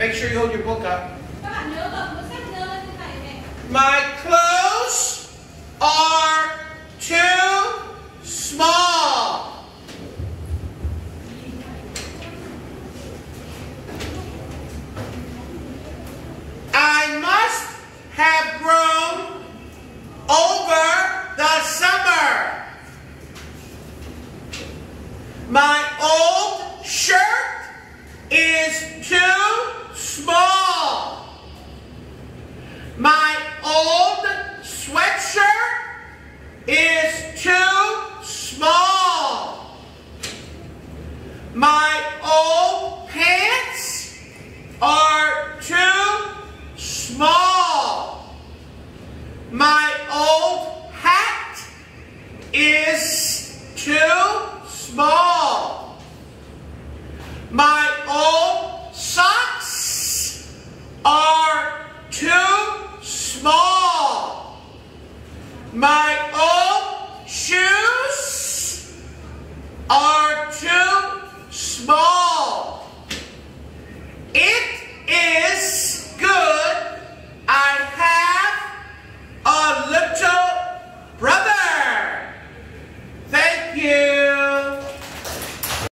Make sure you hold your book up. My clothes are too small. I must have grown over the summer. My old shirt is too small. My old sweatshirt is too small. My old pants are too small. My old hat is too small. My old socks are too small. My old